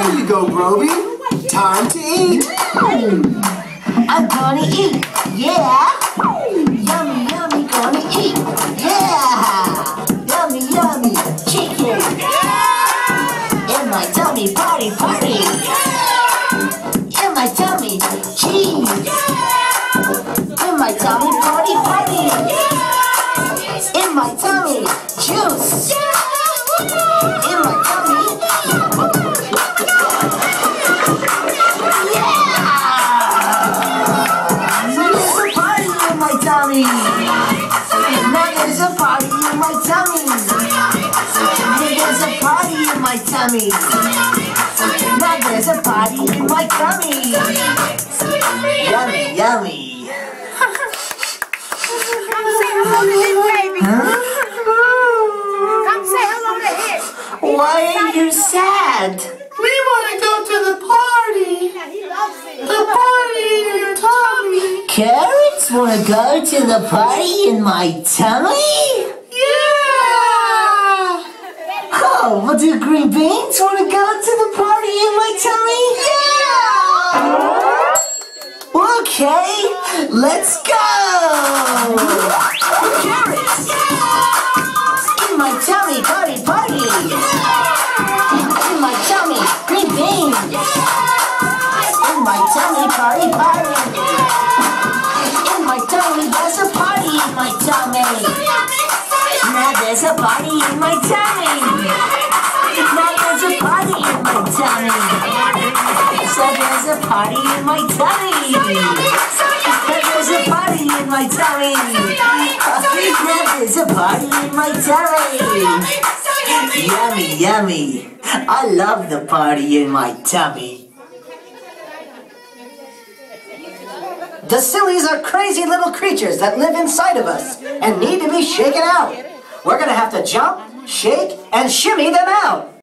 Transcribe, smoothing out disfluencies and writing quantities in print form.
Here you go, Broby. Time to eat. I'm gonna eat. Yeah. Yummy, yummy, gonna eat. Yeah. Yummy, yummy. Chicken. In my tummy, party, party. In my tummy, cheese. In my tummy, party, party. In my tummy, juice. In my tummy, now there's a party in my tummy. There's a party in my tummy. Now there's a party in my tummy. Yummy, yummy. Come say hello to his baby. Huh? Come say hello to him. Why are you sad? We want to go to the party. He loves it. The party in your tummy. Carrots want to go to the party in my tummy? Yeah. Oh, well, do green beans want to go to the party in my tummy? Yeah! Okay, let's go! Carrots! In my tummy, party, party! In my tummy, green beans! In my tummy, party, party! In my tummy, there's a party in my tummy! Now there's a party in my tummy! Now there's a party in my tummy! So there's a party in my tummy! Now there's a party in my tummy! Now there's a party in my tummy! Yummy, yummy! I love the party in my tummy! The sillies are crazy little creatures that live inside of us and need to be shaken out. We're going to have to jump, shake, and shimmy them out.